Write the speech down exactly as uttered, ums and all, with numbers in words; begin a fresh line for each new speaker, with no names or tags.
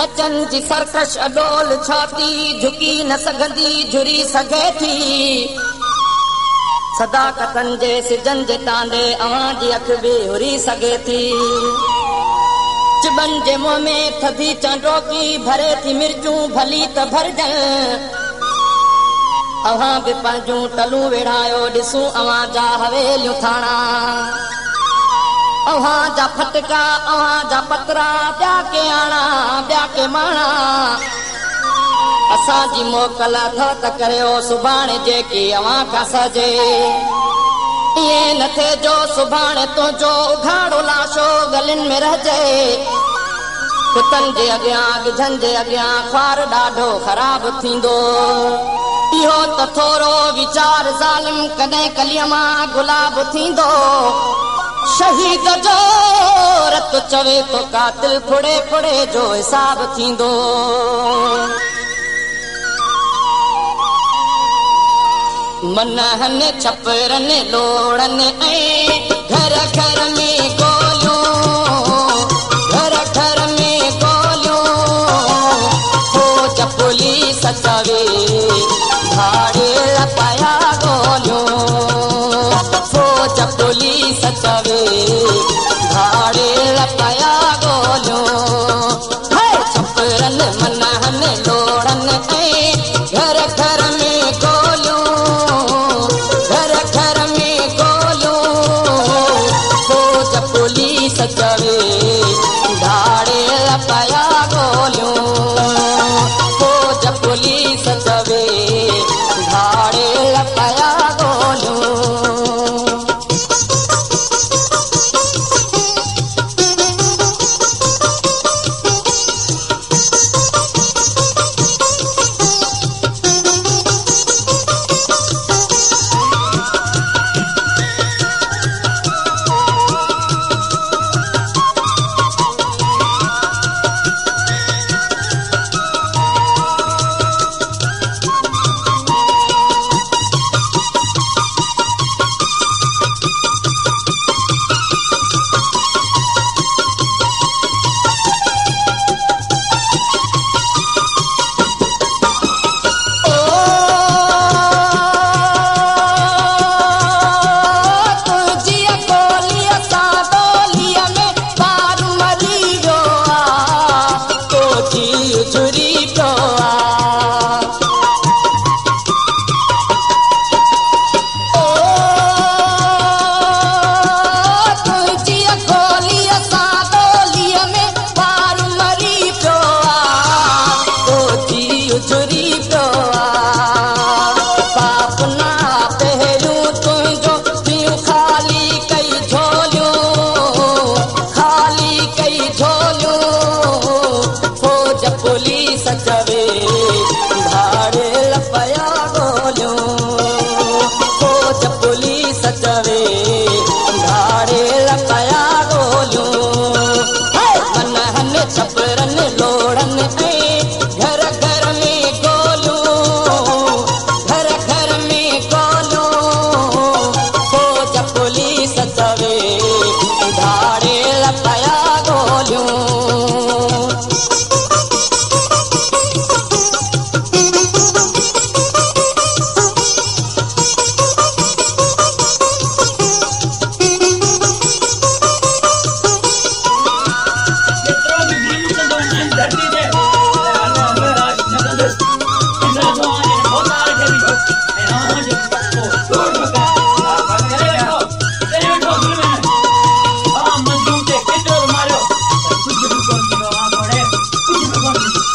सचन जी सरकश अडोल छाती झुकी न सघंदी झुरी सघे थी सदाकतन जे सिजन जे तांडे अवां जी अख बि हुरी सघे थी चिबन जे मुंह में थधी चंडोकी भरे थी मिर्चूं भली त भरजन अवां बि पंहिंजूं टलूं वेढ़ायो ॾिसूं अवां जा हवेलियूं थाणा अवां जा फटका अवां जा पतरा ॿिया के आना ॿिया के माणा असां जी मोकल अथ त करियो सुभाणे जेकी अवां खां सजे ईअं न थिए जो सुभाणे तुंहिंजो उघाड़ो लाशो गलिन में रहिजे कुतनि जे अॻियां गिझनि जे अॻियां ख्वार ॾाढो ख़राब थींदो इहो त थोरो वीचार ज़ालिम कॾहिं कलीअ मां गुलाब थींदो शहीद जो रत चवे तो कातिल फुड़े फुड़े जो हिसाब थींदो मनहन छपरन लोड़न ऐं घर घर में गोलियूं घर घर में गोलियूं फौज पुलिस चवे भाड़